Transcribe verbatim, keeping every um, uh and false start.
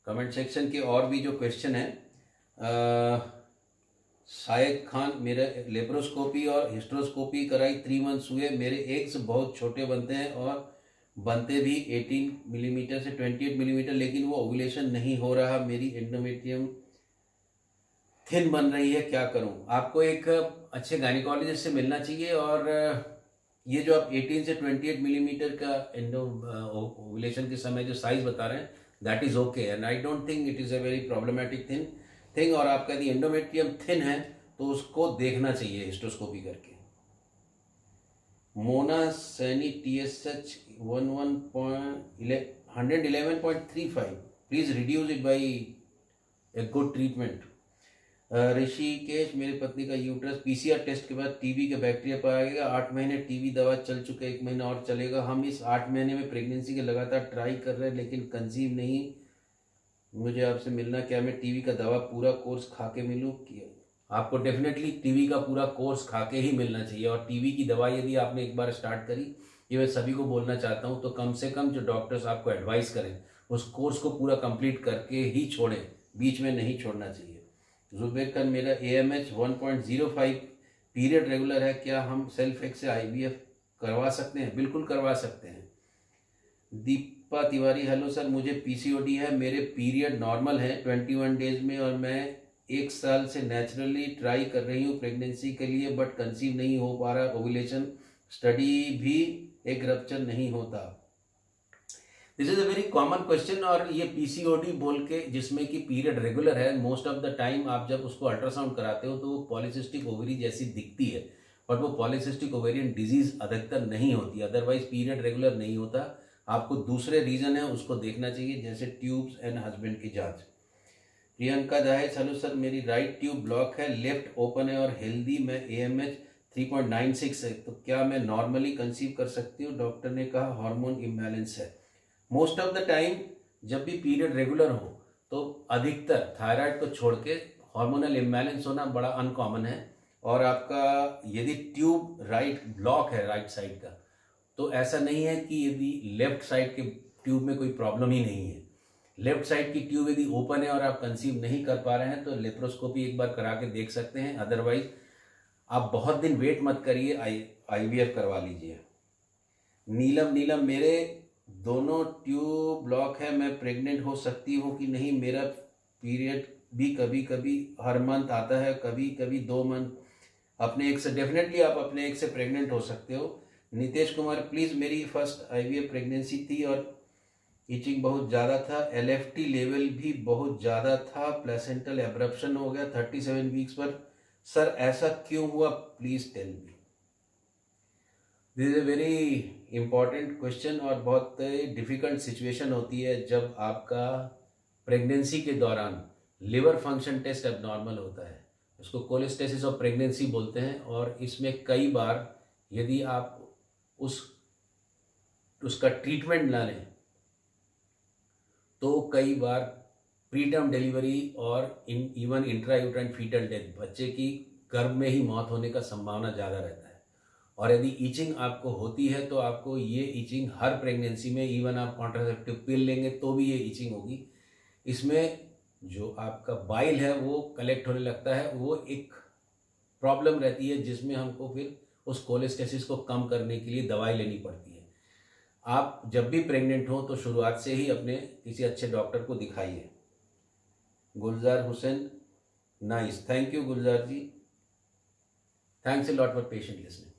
Comment section के और भी जो क्वेश्चन है, शायद खान, मेरा लेप्रोस्कोपी और हिस्ट्रोस्कोपी कराई, थ्री मंथ्स हुए, मेरे एग्स बहुत छोटे बनते हैं और बनते भी अठारह मिलीमीटर से अट्ठाईस मिलीमीटर, लेकिन वो ओव्यूलेशन नहीं हो रहा, मेरी एंडोमेट्रियम थिन बन रही है, क्या करूं? आपको एक अच्छे गायनिकोलॉजिस्ट से मिलना चाहिए और ये जो आप अठारह से अट्ठाईस मिलीमीटर का एंडो ओव्यूलेशन के समय जो साइज बता रहे हैं, that is okay and I don't think it is a very problematic thing thing और आपका यदि एंडोमेट्रियम थिन है तो उसको देखना चाहिए हिस्टोस्कोपी करके। Mona Saini T S H one one hundred eleven point three five, please reduce it by a good treatment. Rishikesh, मेरी पत्नी का यूट्रस पीसीआर टेस्ट के बाद टीबी के बैक्टीरिया पाया गया, आठ महीने टीबी दवा चल चुके, एक महीना और चलेगा। हम इस आठ महीने में प्रेगनेंसी के लगातार ट्राई कर रहे हैं लेकिन कंसीव नहीं। मुझे आपसे मिलना, क्या मैं टीबी का दवा पूरा कोर्स खा के मिलूँ? आपको डेफिनेटली टीबी का पूरा कोर्स खा के ही मिलना चाहिए और टीबी की दवा यदि आपने एक बार स्टार्ट करी, ये मैं सभी को बोलना चाहता हूँ, तो कम से कम जो डॉक्टर्स आपको एडवाइस करें उस कोर्स को पूरा कंप्लीट करके ही छोड़ें, बीच में नहीं छोड़ना चाहिए। जुबेर खान, मेरा A M H one point zero five, period regular है, क्या हम सेल्फ एक्स से आई वी एफ करवा सकते हैं? बिल्कुल करवा सकते हैं। दीपा तिवारी, हेलो सर, मुझे पी सी ओ डी है, मेरे पीरियड नॉर्मल है इक्कीस डेज में और मैं एक साल से नेचुरली ट्राई कर रही हूँ प्रेगनेंसी के लिए बट कंसीव नहीं हो पा रहा, ओव्यूलेशन स्टडी भी एक रप्चर नहीं होता। This is a very common question और ये पीसीओडी बोल के जिसमें कि पीरियड रेगुलर है, मोस्ट ऑफ द टाइम आप जब उसको अल्ट्रासाउंड कराते हो तो वो पॉलीसिस्टिक ओवरी जैसी दिखती है बट वो पॉलीसिस्टिक ओवेरियन डिजीज अधिकतर नहीं होती, अदरवाइज पीरियड रेगुलर नहीं होता। आपको दूसरे रीजन है उसको देखना चाहिए, जैसे ट्यूब्स एंड हस्बैंड की जांच। प्रियंका दहेज, हेलो सर, मेरी राइट ट्यूब ब्लॉक है, लेफ्ट ओपन है और हेल्दी, मैं A M H three point nine six है, तो क्या मैं नॉर्मली कंसीव कर सकती हूँ? डॉक्टर ने कहा हार्मोन इम्बैलेंस है। मोस्ट ऑफ द टाइम जब भी पीरियड रेगुलर हो तो अधिकतर थायराइड को छोड़ के हार्मोनल इम्बैलेंस होना बड़ा अनकॉमन है और आपका यदि ट्यूब राइट ब्लॉक है राइट साइड का, तो ऐसा नहीं है कि यदि लेफ्ट साइड के ट्यूब में कोई प्रॉब्लम ही नहीं है। लेफ्ट साइड की ट्यूब यदि ओपन है और आप कंसीव नहीं कर पा रहे हैं तो लेप्रोस्कोपी एक बार करा के देख सकते हैं, अदरवाइज आप बहुत दिन वेट मत करिए, आई आईवीएफ करवा लीजिए। नीलम नीलम, मेरे दोनों ट्यूब ब्लॉक है, मैं प्रेग्नेंट हो सकती हूँ कि नहीं? मेरा पीरियड भी कभी कभी हर मंथ आता है, कभी कभी दो मंथ। अपने एक से डेफिनेटली आप अपने एक से प्रेग्नेंट हो सकते हो। नितेश कुमार, प्लीज़, मेरी फर्स्ट आईवीएफ प्रेगनेंसी थी और इचिंग बहुत ज़्यादा था, एल एफ टी लेवल भी बहुत ज़्यादा था, प्लेसेंटल एब्रप्शन हो गया थर्टी सेवन वीक्स पर, सर ऐसा क्यों हुआ? Please tell me. This is a very important question और बहुत डिफ़िकल्ट सिचुएशन होती है जब आपका प्रेगनेंसी के दौरान लिवर फंक्शन टेस्ट एबनॉर्मल होता है, उसको कोलेस्टेसिस ऑफ प्रेगनेंसी बोलते हैं और इसमें कई बार यदि आप उस उसका ट्रीटमेंट ना लें तो कई बार प्रीटर्म डिलीवरी और in even intrauterine fetal death, बच्चे की गर्भ में ही मौत होने का संभावना ज़्यादा रहता है। और यदि ईचिंग आपको होती है तो आपको ये ईचिंग हर प्रेगनेंसी में, इवन आप कॉन्ट्रासेप्टिव पिल लेंगे तो भी ये ईचिंग होगी। इसमें जो आपका बाइल है वो कलेक्ट होने लगता है, वो एक प्रॉब्लम रहती है जिसमें हमको फिर उस कोलेस्टेसिस को कम करने के लिए दवाई लेनी पड़ती है। आप जब भी प्रेग्नेंट हो तो शुरुआत से ही अपने किसी अच्छे डॉक्टर को दिखाइए। Gulzar Hussain, nice, thank you Gulzar ji, thanks a lot for patient listening.